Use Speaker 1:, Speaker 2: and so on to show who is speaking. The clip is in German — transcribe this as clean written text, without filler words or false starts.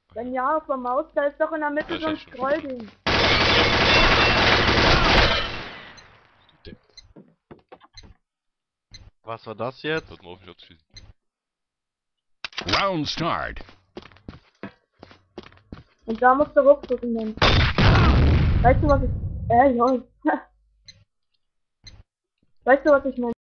Speaker 1: Wenn ja, auf der Maus, da ist doch in der Mitte
Speaker 2: Ja,
Speaker 1: so ein
Speaker 2: ist schon
Speaker 1: Scrollding.
Speaker 2: Du Depp.
Speaker 3: Was war das jetzt?
Speaker 2: Sollte man auf mich abschießen.
Speaker 4: Round start.
Speaker 1: Und da musst du ruckzucken dann. Weißt du, was ich... lol. Weißt du, was ich meine?